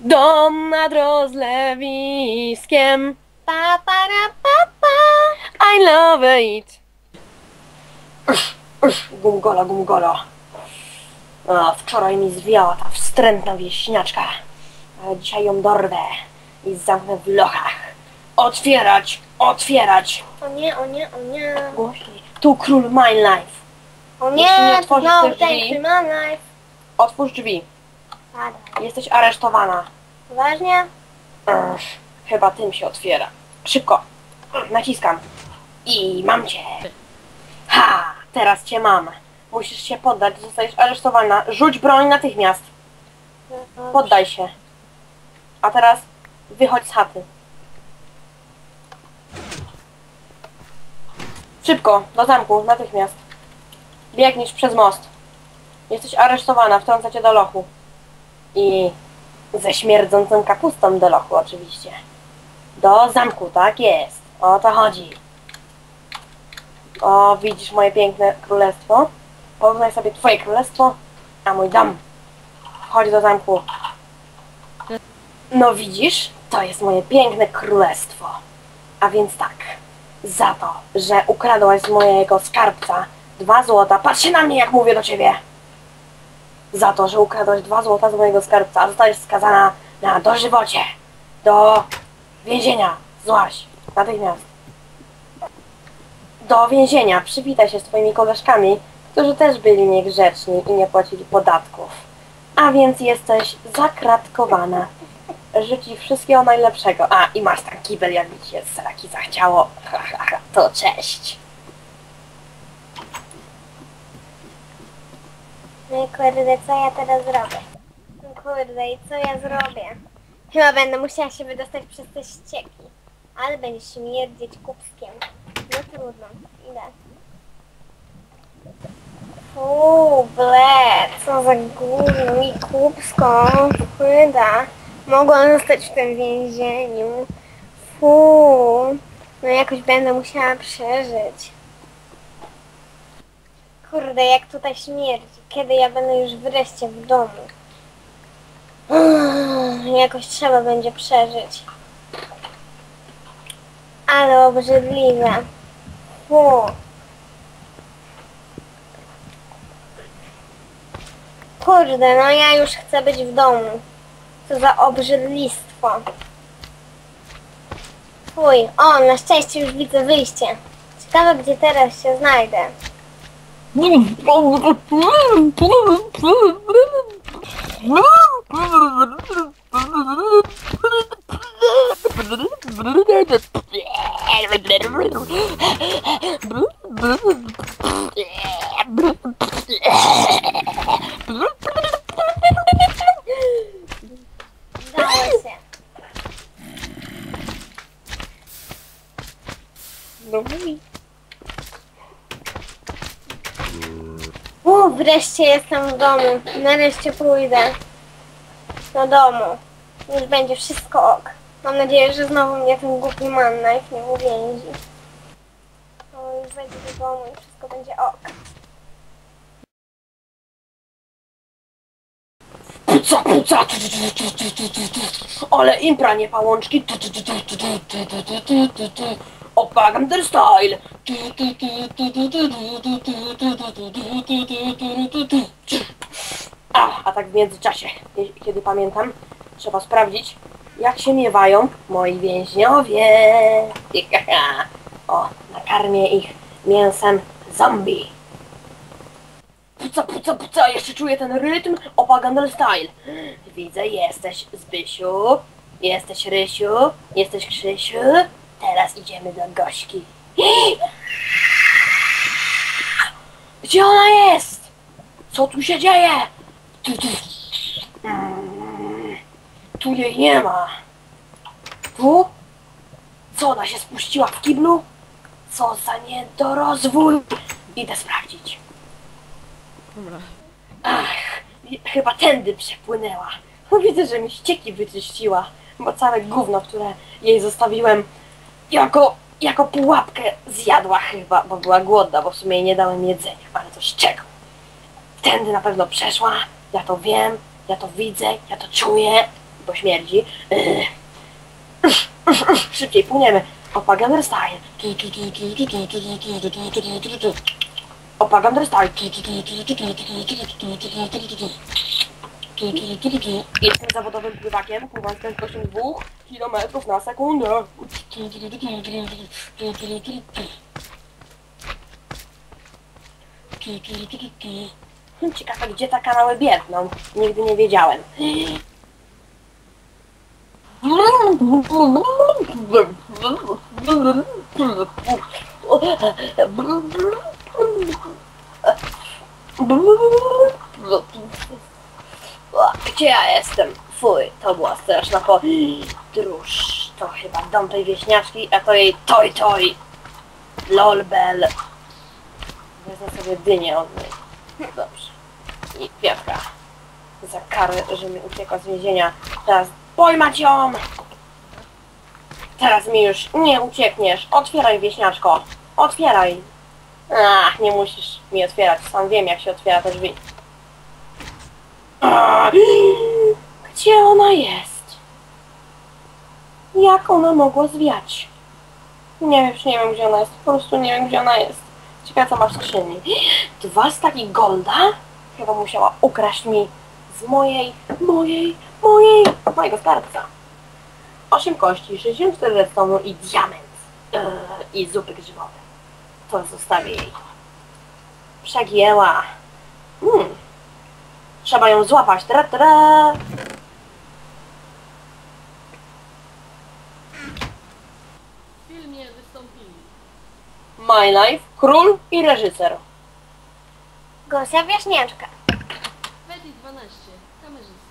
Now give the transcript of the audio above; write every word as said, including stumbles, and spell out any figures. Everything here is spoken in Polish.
Dom nad rozlewiskiem. Pa, para, pa, pa. I love it. Usz, usz, gumgola, gumgola. A, wczoraj mi zwiała ta wstrętna wieśniaczka. Ale dzisiaj ją dorwę i zamknę w lochach. Otwierać, otwierać. O nie, o nie, o nie. Głośniej. Tu król My Life. O Jeśli nie nie, otworzysz no, tych drzwi- thanks my life. Otwórz drzwi. Pada. Jesteś aresztowana. Poważnie? Ech, chyba tym się otwiera. Szybko. Naciskam. I mam cię. Ha! Teraz cię mam. Musisz się poddać. Zostajesz aresztowana. Rzuć broń natychmiast. Poddaj się. A teraz wychodź z chaty. Szybko, do zamku, natychmiast. Biegniesz przez most. Jesteś aresztowana, wtrąca cię do lochu. I ze śmierdzącą kapustą do lochu oczywiście. Do zamku, tak jest. O to chodzi. O, widzisz moje piękne królestwo? Porównaj sobie twoje królestwo, a mój dom. Chodź do zamku. No widzisz? To jest moje piękne królestwo. A więc tak. Za to, że ukradłaś z mojego skarbca dwa złota. Patrz się na mnie, jak mówię do ciebie. Za to, że ukradłaś dwa złota z mojego skarbca, zostajesz skazana na dożywocie. Do więzienia. Złaź. Natychmiast. Do więzienia. Przywitaj się z twoimi koleżkami, którzy też byli niegrzeczni i nie płacili podatków. A więc jesteś zakratkowana. Życzę ci wszystkiego najlepszego. A, i masz tam kibel, jak mi się sraki zachciało. Ha, ha, ha. To cześć. No i kurde, co ja teraz zrobię? No kurde, i co ja zrobię? Chyba będę musiała się wydostać przez te ścieki. Ale będzie śmierdzieć kubskiem. No trudno, idę. Fuu, ble, co za gówno mi kubską wpłyda. Mogłam zostać w tym więzieniu. Fuu, no jakoś będę musiała przeżyć. Kurde, jak tutaj śmierdzi. Kiedy ja będę już wreszcie w domu? Uff, jakoś trzeba będzie przeżyć. Ale obrzydliwe. Fu. Kurde, no ja już chcę być w domu. Co za obrzydlistwo. Fuj, o, na szczęście już widzę wyjście. Ciekawe, gdzie teraz się znajdę. Udało się. No mój. U, wreszcie jestem w domu. Nareszcie pójdę do domu. Już będzie wszystko ok. Mam nadzieję, że znowu mnie ten głupi mannaif nie uwięzi. O, już wejdę do domu i wszystko będzie ok. Puca, puca. Ale impra, nie pałączki. Opagander style. A, a tak w międzyczasie, kiedy pamiętam, trzeba sprawdzić, jak się miewają moi więźniowie. O, nakarmię ich mięsem zombie. Puca, puca, puca, jeszcze czuję ten rytm. Opagander style. Widzę, jesteś Zbysiu, jesteś Rysiu, jesteś Krzysiu. Teraz idziemy do Gośki. Gdzie ona jest? Co tu się dzieje? Tu, tu. Mm, tu jej nie ma. Tu? Co, ona się spuściła w kiblu? Co za niedorozwój. Idę sprawdzić. Dobra. Ach, chyba tędy przepłynęła. No, widzę, że mi ścieki wyczyściła, bo całe gówno, które jej zostawiłem jako, jako pułapkę zjadła chyba, bo była głodna, bo w sumie jej nie dałem jedzenia, ale to z czego? Tędy na pewno przeszła, ja to wiem, ja to widzę, ja to czuję. bo śmierdzi. Szybciej płyniemy. Opa, Gangnam Style. Opa, Gangnam Style. Jestem zawodowym pływakiem, pływam z prędkością dwóch kilometrów na sekundę. Ciekawe, gdzie te kanały biegną. Nigdy nie wiedziałem. Gdzie ja jestem? Fuj, to była straszna podróż. To chyba dom tej wieśniaczki, a to jej toj toj. Lolbel. Wezmę sobie dynię od niej. Dobrze. I kwiatka. Za karę, że mi uciekła z więzienia. Teraz pojmać ją! Teraz mi już nie uciekniesz. Otwieraj, wieśniaczko. Otwieraj. Ach, nie musisz mi otwierać. Sam wiem, jak się otwiera te drzwi. Ach, gdzie ona jest? Jak ona mogła zwiać? Nie wiem, już nie wiem, gdzie ona jest. Po prostu nie wiem, gdzie ona jest. Ciekawe, co ma w skrzyni. Dwa staki golda? Chyba musiała ukraść mi z mojej, mojej, mojej, mojego skarbca. Osiem kości, sześćdziesiąt cztery redstone'u i diament. Yy, I zupy grzybowe. To zostawię jej. Przegięła. Hmm. Trzeba ją złapać. Tra, tra. W filmie wystąpili My Life, król i reżyser. Gosia Wieśniaczka. Betty dwanaście, kamerzysta.